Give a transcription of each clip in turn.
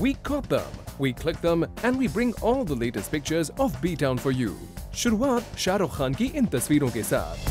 We caught them, we clicked them, and we bring all the latest pictures of B-Town for you. शुरुआत शाहरुख खान की इन तस्वीरों के साथ।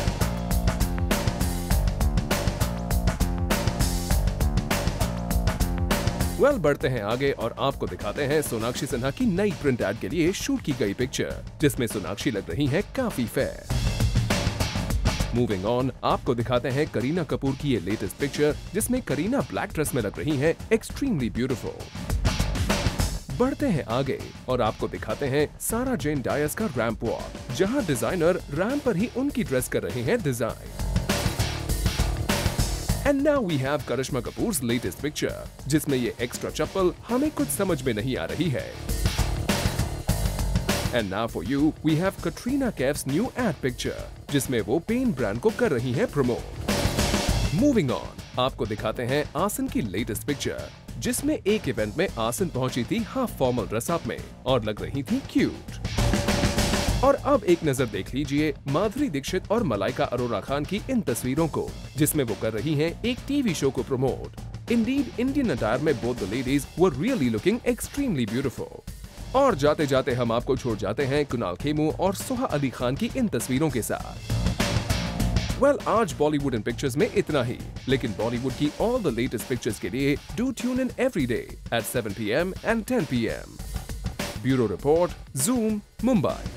बढ़ते हैं आगे और आपको दिखाते हैं सोनाक्षी सिन्हा की नई प्रिंट एड के लिए शूट की गई पिक्चर, जिसमें सोनाक्षी लग रही हैं काफी फेयर। मूविंग ऑन, आपको दिखाते हैं करीना कपूर की ये लेटेस्ट पिक्चर, जिसमें करीना ब्लैक ड्रेस में लग रही हैं एक्सट्रीमली ब्यूटीफुल। बढ़ते हैं आगे और आपको दिखाते हैं सारा जेन डायस का रैंप वॉक, जहां डिजाइनर रैंप पर ही उनकी ड्रेस कर रहे हैं design. And now we have Karisma Kapoor's latest picture, जिसमें ये एक्स्ट्रा चप्पल हमें कुछ समझ में नहीं आ रही है। And now for you, we have Katrina Kaif's new ad picture, जिसमें वो पेन ब्रांड को कर रही हैं प्रमोट। Moving on, आपको दिखाते हैं आसन की लेटेस्ट पिक्चर, जिसमें एक इवेंट में आसन पहुंची थी हाफ फॉर्मल ड्रेस अप में और लग रही थी क्यूट। और अब एक नजर देख लीजिए माधुरी दीक्षित और मलाइका अरोरा खान की इन तस्वीरों को, जिसमें वो कर रही हैं एक टीवी शो को प्रमोट। इंडीड इंडियन अटायर में both the ladies were really looking extremely beautiful. और जाते जाते हम आपको छोड़ जाते हैं कुणाल खेमू और सोहा अली खान की इन तस्वीरों के साथ। आज बॉलीवुड इन पिक्चर्स में इतना ही, लेकिन बॉलीवुड की ऑल द लेटेस्ट पिक्चर्स के लिए do tune in every day at 7 PM and 10 PM। Bureau report, Zoom, Mumbai।